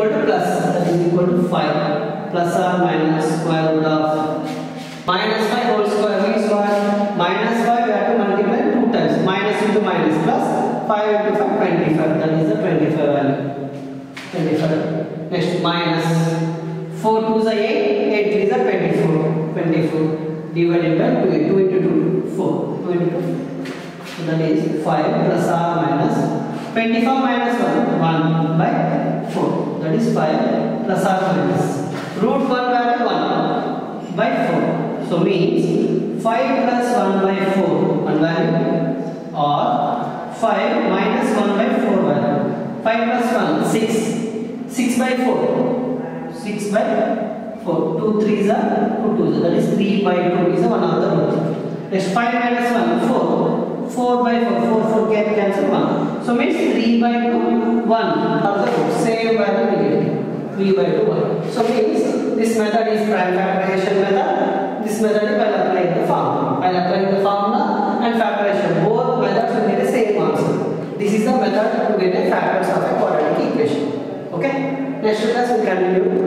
equal to plus, that is equal to 5 plus or minus square root of minus 5 whole square means what? Minus 5 we have to multiply 2 times. Minus into minus plus 5 into 5 25. That is the 25 value. 25. Next minus 4 2 is 8. 8 3 is 24. 24 divided by 2. 2 into 2 4. 2 into 2. So that is 5 plus or minus 24 minus 1 by 4. That is 5 plus or minus root 1 value 1 by 4. So means 5 plus 1 by 4 1 value or 5 minus 1 by 4 value. 5 plus 1 6. 6 by 4. 6 by 4. 2 3s are 2 2s. That is 3 by 2 is one of the root. Next 5 minus 1 4. 4 by 4. 4 4 can cancel 1. So means 3 by 2 1 of the root. Same value we get. 3 by 2 1. So means this method is prime factorization method. This method is while applying the formula. While applying the formula and factorization, both methods will get the same answer. This is the method to get the factors of a quadratic equation. Okay. Next class we continue.